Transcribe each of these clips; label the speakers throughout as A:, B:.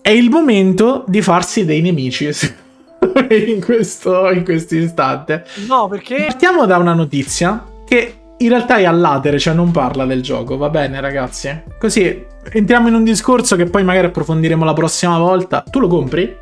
A: è il momento di farsi dei nemici in questo istante.
B: No, perché?
A: Partiamo da una notizia che in realtà è all'atere, cioè non parla del gioco, va bene ragazzi? Così entriamo in un discorso che poi magari approfondiremo la prossima volta. Tu lo compri?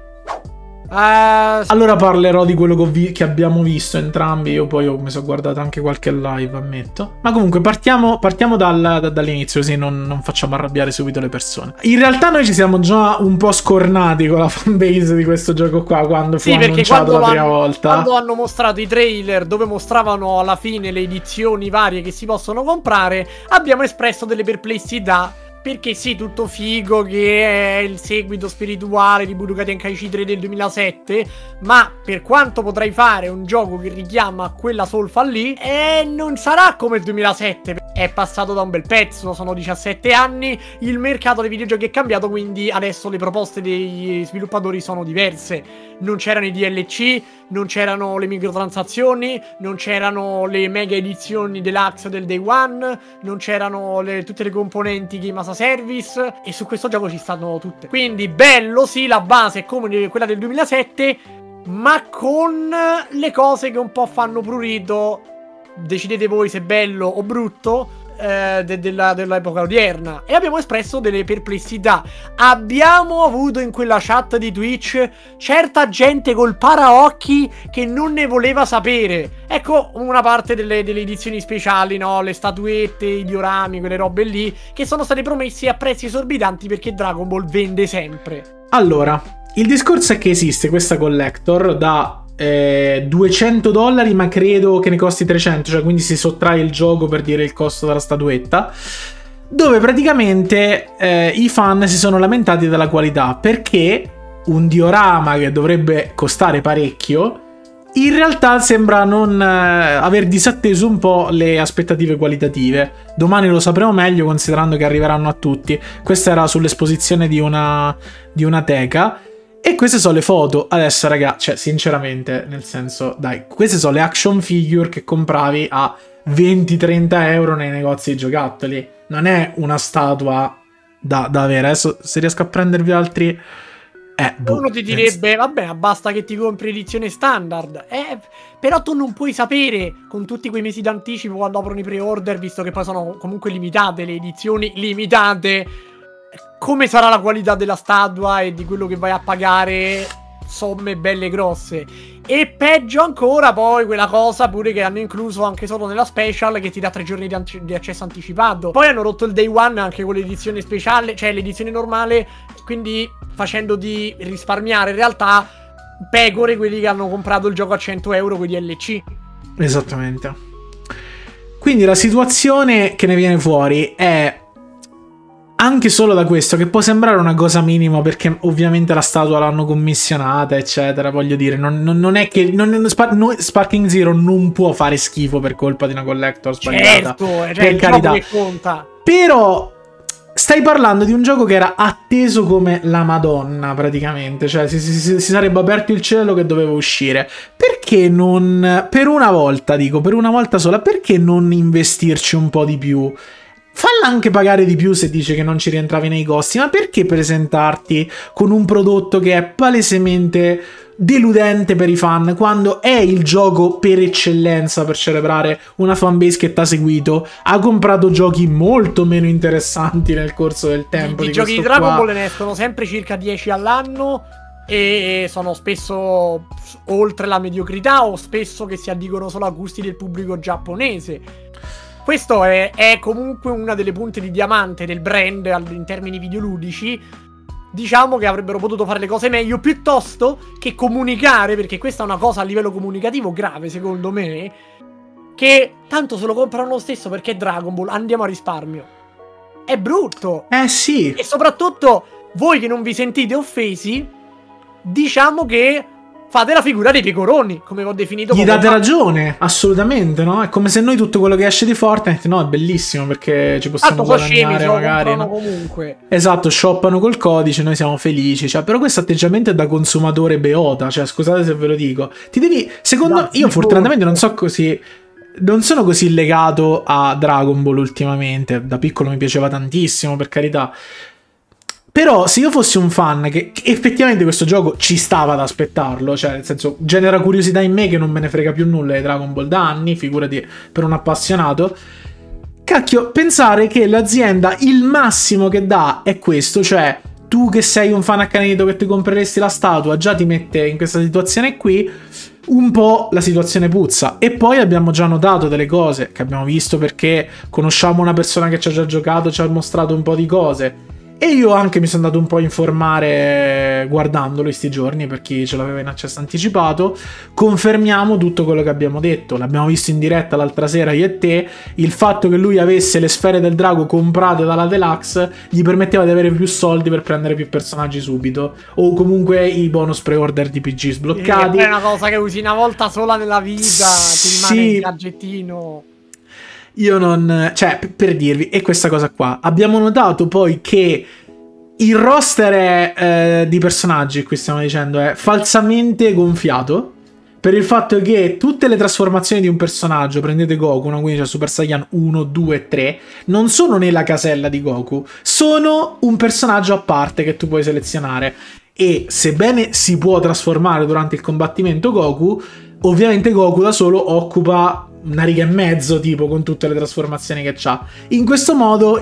A: Allora parlerò di quello che abbiamo visto entrambi. Io poi mi sono guardato anche qualche live, ammetto. Ma comunque partiamo dall'inizio, così non facciamo arrabbiare subito le persone. In realtà noi ci siamo già un po' scornati con la fanbase di questo gioco qua quando fu annunciato la prima volta.
B: Quando hanno mostrato i trailer dove mostravano alla fine le edizioni varie che si possono comprare, abbiamo espresso delle perplessità. Perché sì, tutto figo che è il seguito spirituale di Budokai Tenkaichi 3 del 2007, ma per quanto potrai fare un gioco che richiama quella solfa lì, non sarà come il 2007. È passato da un bel pezzo, sono 17 anni, il mercato dei videogiochi è cambiato, quindi adesso le proposte degli sviluppatori sono diverse. Non c'erano i DLC, non c'erano le microtransazioni, non c'erano le mega edizioni deluxe del Day One, non c'erano tutte le componenti Game as a Service, e su questo gioco ci stanno tutte. Quindi bello, sì, la base è come quella del 2007, ma con le cose che un po' fanno prurito. Decidete voi se è bello o brutto dell'epoca odierna. E abbiamo espresso delle perplessità. Abbiamo avuto in quella chat di Twitch certa gente col paraocchi che non ne voleva sapere. Ecco una parte delle edizioni speciali, no? Le statuette, i diorami, quelle robe lì, che sono state promesse a prezzi esorbitanti perché Dragon Ball vende sempre.
A: Allora, il discorso è che esiste questa collector da $200, ma credo che ne costi 300, cioè quindi si sottrae il gioco per dire il costo della statuetta, dove praticamente i fan si sono lamentati della qualità, perché un diorama che dovrebbe costare parecchio in realtà sembra non aver disatteso un po' le aspettative qualitative. Domani lo sapremo meglio, considerando che arriveranno a tutti. Questa era sull'esposizione di una teca. E queste sono le foto. Adesso raga, cioè sinceramente, nel senso, dai, queste sono le action figure che compravi a 20-30 euro nei negozi di giocattoli. Non è una statua da avere. Adesso se riesco a prendervi altri...
B: Uno ti direbbe, vabbè, basta che ti compri edizione standard. Però tu non puoi sapere, con tutti quei mesi d'anticipo quando aprono i pre-order, visto che poi sono comunque limitate, le edizioni limitate, come sarà la qualità della statua e di quello che vai a pagare somme belle grosse. E peggio ancora poi quella cosa pure che hanno incluso anche solo nella special, che ti dà 3 giorni di accesso anticipato. Poi hanno rotto il day one anche con l'edizione speciale, cioè l'edizione normale, quindi facendo di risparmiare in realtà pecore quelli che hanno comprato il gioco a 100 euro con gli DLC.
A: Esattamente. Quindi la situazione che ne viene fuori è anche solo da questo, che può sembrare una cosa minima perché ovviamente la statua l'hanno commissionata eccetera, voglio dire, non è che Sparking Zero non può fare schifo per colpa di una collector sbagliata, per carità, che conta. Però stai parlando di un gioco che era atteso come la Madonna praticamente, cioè si sarebbe aperto il cielo che doveva uscire. Perché non, per una volta, dico, per una volta sola, perché non investirci un po' di più? Falla anche pagare di più se dice che non ci rientravi nei costi, ma perché presentarti con un prodotto che è palesemente deludente per i fan, quando è il gioco per eccellenza per celebrare una fanbase che t'ha seguito, ha comprato giochi molto meno interessanti nel corso del tempo.
B: I giochi di Dragon Ball ne escono sempre circa 10 all'anno e sono spesso oltre la mediocrità o spesso che si addicono solo a gusti del pubblico giapponese. Questo è comunque una delle punte di diamante del brand in termini videoludici. Diciamo che avrebbero potuto fare le cose meglio piuttosto che comunicare, perché questa è una cosa a livello comunicativo grave secondo me, che tanto se lo comprano lo stesso perché è Dragon Ball, andiamo a risparmio. È brutto.
A: Sì.
B: E soprattutto voi che non vi sentite offesi, diciamo che fate la figura dei pecoroni, come ho definito.
A: Gli date ragione, assolutamente, no? È come se noi tutto quello che esce di Fortnite, no, è bellissimo perché ci possiamo guadagnare magari, no?
B: Comunque.
A: Esatto, shoppano col codice, noi siamo felici, cioè, però questo atteggiamento è da consumatore beota, cioè, scusate se ve lo dico. Ti devi, secondo io fortunatamente non sono così legato a Dragon Ball ultimamente, da piccolo mi piaceva tantissimo, per carità. Però se io fossi un fan che effettivamente questo gioco ci stava ad aspettarlo, cioè nel senso genera curiosità in me che non me ne frega più nulla di Dragon Ball da anni, figurati per un appassionato, cacchio, pensare che l'azienda il massimo che dà è questo, cioè tu che sei un fan accanito che ti compreresti la statua già ti mette in questa situazione qui, un po' la situazione puzza. E poi abbiamo già notato delle cose che abbiamo visto perché conosciamo una persona che ci ha già giocato, ci ha mostrato un po' di cose. E io anche mi sono andato un po' a informare guardandolo questi giorni, per chi ce l'aveva in accesso anticipato. Confermiamo tutto quello che abbiamo detto, l'abbiamo visto in diretta l'altra sera io e te. Il fatto che lui avesse le sfere del drago comprate dalla Deluxe gli permetteva di avere più soldi per prendere più personaggi subito, o comunque i bonus pre-order di PG sbloccati.
B: È una cosa che usi una volta sola nella vita, ti rimane il gadgettino.
A: Io non... cioè, per dirvi, è questa cosa qua. Abbiamo notato poi che il roster di personaggi, qui stiamo dicendo, è falsamente gonfiato, per il fatto che tutte le trasformazioni di un personaggio, prendete Goku, no? Quindi c'è Super Saiyan 1, 2, 3, non sono nella casella di Goku, sono un personaggio a parte che tu puoi selezionare. E sebbene si può trasformare durante il combattimento Goku, ovviamente Goku da solo occupa una riga e mezzo, tipo, con tutte le trasformazioni che c'ha. In questo modo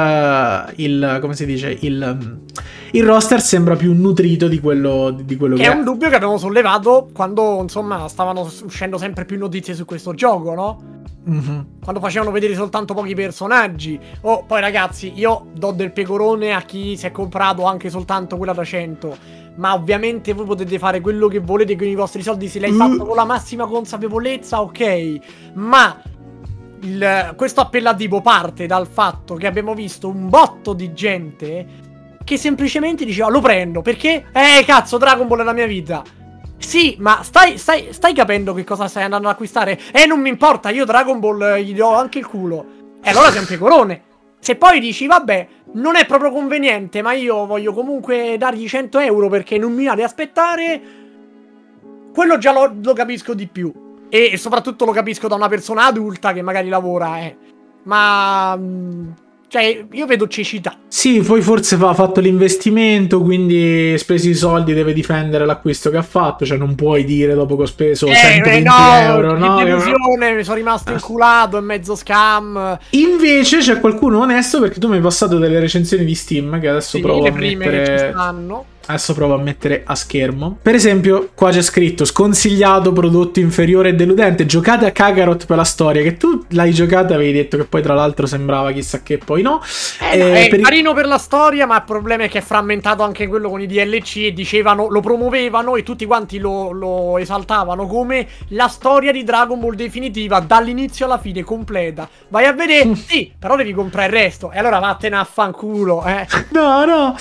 A: come si dice, il roster sembra più nutrito di quello che
B: è un dubbio che abbiamo sollevato quando, insomma, stavano uscendo sempre più notizie su questo gioco, no? Quando facevano vedere soltanto pochi personaggi. Oh, poi ragazzi, io do del pecorone a chi si è comprato anche soltanto quella da 100, ma ovviamente voi potete fare quello che volete con i vostri soldi se l'hai fatto con la massima consapevolezza, ok. Ma questo appellativo parte dal fatto che abbiamo visto un botto di gente che semplicemente diceva lo prendo perché cazzo, Dragon Ball è la mia vita. Sì, ma stai capendo che cosa stai andando ad acquistare? Non mi importa, io Dragon Ball gli do anche il culo. E allora sei un pecorone. Se poi dici, vabbè, non è proprio conveniente, ma io voglio comunque dargli 100 euro perché non mi ha di aspettare, quello già lo capisco di più. E soprattutto lo capisco da una persona adulta che magari lavora, Ma... cioè, io vedo cecità.
A: Sì, poi forse ha fatto l'investimento, quindi spesi i soldi, deve difendere l'acquisto che ha fatto. Cioè, non puoi dire dopo che ho speso 120 euro, no?
B: Che delusione, mi sono rimasto inculato, è mezzo scam.
A: Invece c'è qualcuno onesto, perché tu mi hai passato delle recensioni di Steam che adesso provo a mettere...
B: che ci stanno.
A: Adesso provo a mettere a schermo. Per esempio, qua c'è scritto sconsigliato, prodotto inferiore e deludente. Giocate a Kakarot per la storia, che tu l'hai giocata, avevi detto che poi tra l'altro sembrava chissà che, poi no.
B: È carino per la storia, ma il problema è che è frammentato anche quello con i DLC e dicevano, lo promuovevano e tutti quanti lo esaltavano come la storia di Dragon Ball definitiva dall'inizio alla fine, completa. Vai a vedere, sì, però devi comprare il resto. E allora vattene a fanculo,
A: No.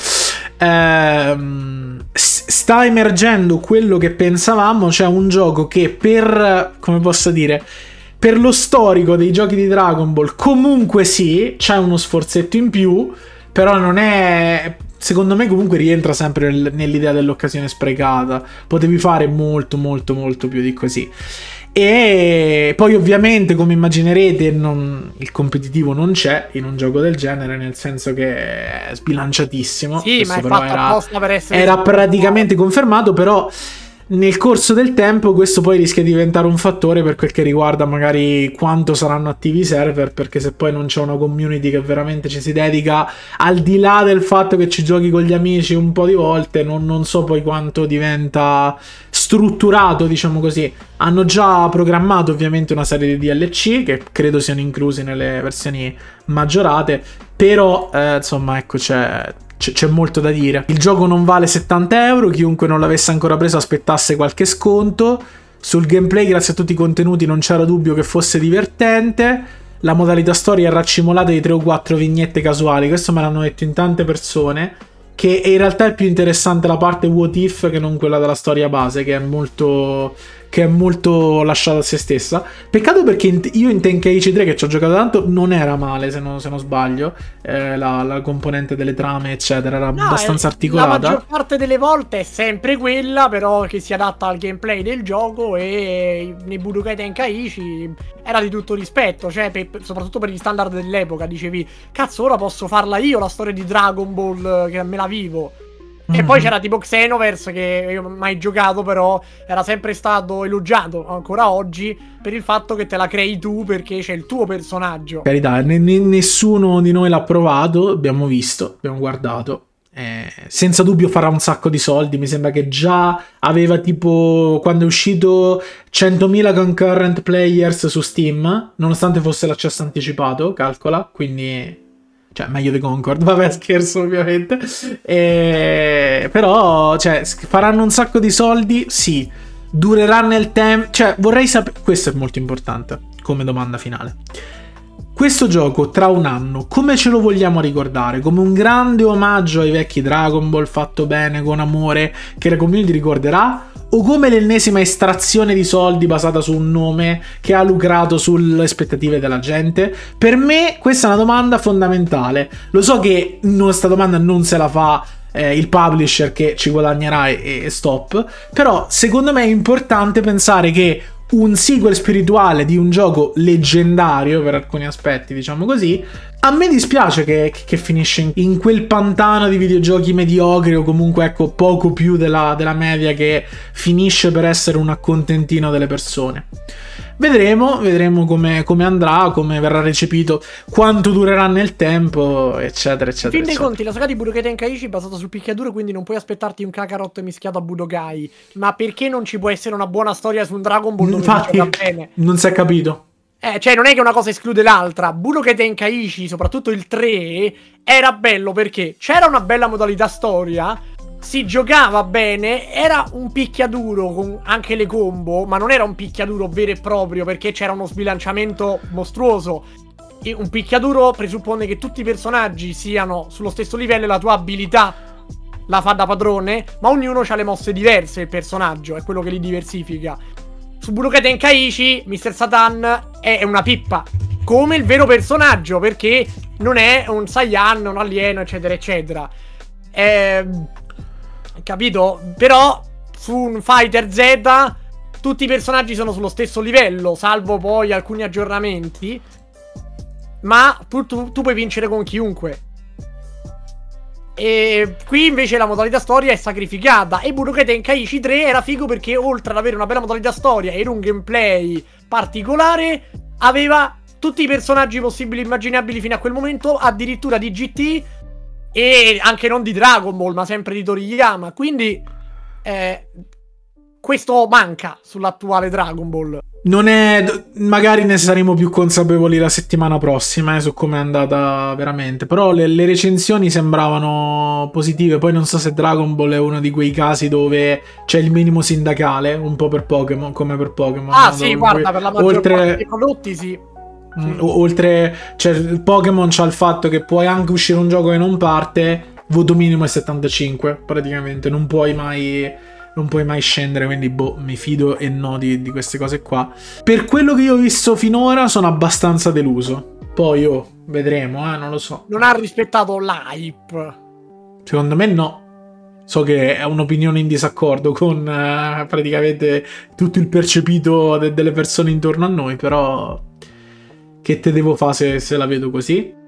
A: Sta emergendo quello che pensavamo, cioè un gioco che per, come posso dire, per lo storico dei giochi di Dragon Ball comunque sì, c'è uno sforzetto in più, però non è, secondo me comunque rientra sempre nell'idea dell'occasione sprecata. Potevi fare molto più di così. E poi ovviamente, come immaginerete, il competitivo non c'è in un gioco del genere, nel senso che è sbilanciatissimo.
B: Sì, ma è fatto apposta per essere...
A: Era praticamente confermato, però nel corso del tempo questo poi rischia di diventare un fattore per quel che riguarda magari quanto saranno attivi i server, perché se poi non c'è una community che veramente ci si dedica, al di là del fatto che ci giochi con gli amici un po' di volte, non so poi quanto diventa strutturato, diciamo così. Hanno già programmato ovviamente una serie di DLC che credo siano inclusi nelle versioni maggiorate, però insomma, ecco, c'è molto da dire. Il gioco non vale 70 euro, chiunque non l'avesse ancora preso aspettasse qualche sconto. Sul gameplay, grazie a tutti i contenuti, non c'era dubbio che fosse divertente. La modalità storia è raccimolata di 3 o 4 vignette casuali, questo me l'hanno detto in tante persone, che in realtà è più interessante la parte what if che non quella della storia base, che è molto che è molto lasciata a se stessa. Peccato perché io in Tenkaichi 3, che ci ho giocato tanto, non era male, se non sbaglio, la componente delle trame eccetera era abbastanza articolata.
B: La maggior parte delle volte è sempre quella, però che si adatta al gameplay del gioco, e nei Budokai Tenkaichi era di tutto rispetto, cioè soprattutto per gli standard dell'epoca, dicevi cazzo, ora posso farla io la storia di Dragon Ball, che me la vivo. E poi c'era tipo Xenoverse, che io non ho mai giocato, però era sempre stato elogiato ancora oggi per il fatto che te la crei tu, perché c'è il tuo personaggio.
A: Carità, nessuno di noi l'ha provato, abbiamo visto, abbiamo guardato. Senza dubbio farà un sacco di soldi. Mi sembra che già aveva tipo, quando è uscito, 100.000 concurrent players su Steam, nonostante fosse l'accesso anticipato, calcola, quindi... cioè, meglio di Concord, vabbè, scherzo ovviamente. Però, cioè, faranno un sacco di soldi, sì. Durerà nel tempo. Cioè, vorrei sapere... questo è molto importante, come domanda finale. Questo gioco, tra un anno, come ce lo vogliamo ricordare? Come un grande omaggio ai vecchi Dragon Ball, fatto bene, con amore, che la community ricorderà? O come l'ennesima estrazione di soldi basata su un nome che ha lucrato sulle aspettative della gente? Per me questa è una domanda fondamentale. Lo so che questa domanda non se la fa il publisher, che ci guadagnerà e stop, però secondo me è importante pensare che un sequel spirituale di un gioco leggendario per alcuni aspetti, diciamo così, a me dispiace che finisce in quel pantano di videogiochi mediocri, o comunque, ecco, poco più della media, che finisce per essere un accontentino delle persone. Vedremo come andrà, come verrà recepito, quanto durerà nel tempo, eccetera, eccetera.
B: In fin dei conti, la saga di Budokai Tenkaichi è basata sul picchiaduro, quindi non puoi aspettarti un Kakarot mischiato a Budokai. Ma perché non ci può essere una buona storia su un Dragon Ball dove
A: infatti,
B: va bene?
A: Non si è capito.
B: Cioè, non è che una cosa esclude l'altra. Budokai Tenkaichi, soprattutto il 3, era bello perché c'era una bella modalità storia, si giocava bene, era un picchiaduro con anche le combo, ma non era un picchiaduro vero e proprio, perché c'era uno sbilanciamento mostruoso. E un picchiaduro presuppone che tutti i personaggi siano sullo stesso livello e la tua abilità la fa da padrone, ma ognuno ha le mosse diverse, il personaggio, è quello che li diversifica. Su Budokai Tenkaichi Mr. Satan è una pippa, come il vero personaggio, perché non è un Saiyan, un alieno, eccetera, eccetera. Capito? Però su un Fighter Z tutti i personaggi sono sullo stesso livello, salvo poi alcuni aggiornamenti. Ma tu puoi vincere con chiunque. E qui invece la modalità storia è sacrificata. E Budokai Tenkaichi 3 era figo perché, oltre ad avere una bella modalità storia e un gameplay particolare, aveva tutti i personaggi possibili e immaginabili fino a quel momento, addirittura di GT, e anche non di Dragon Ball, ma sempre di Toriyama. Quindi questo manca sull'attuale Dragon Ball.
A: Non è... magari ne saremo più consapevoli la settimana prossima su come è andata veramente. Però le recensioni sembravano positive. Poi non so se Dragon Ball è uno di quei casi dove c'è il minimo sindacale, un po' per Pokémon, come per Pokémon.
B: Ah, no? Sì, guarda, per la maggior parte dei prodotti sì.
A: Oltre, cioè, il Pokémon c'ha il fatto che puoi anche uscire un gioco che non parte, voto minimo è 75 praticamente, non puoi mai scendere, quindi boh, mi fido e no di queste cose qua. Per quello che io ho visto finora sono abbastanza deluso. Poi vedremo, non lo so.
B: Non ha rispettato l'hype.
A: Secondo me no. So che è un'opinione in disaccordo con praticamente tutto il percepito delle persone intorno a noi, però che te devo fare se la vedo così?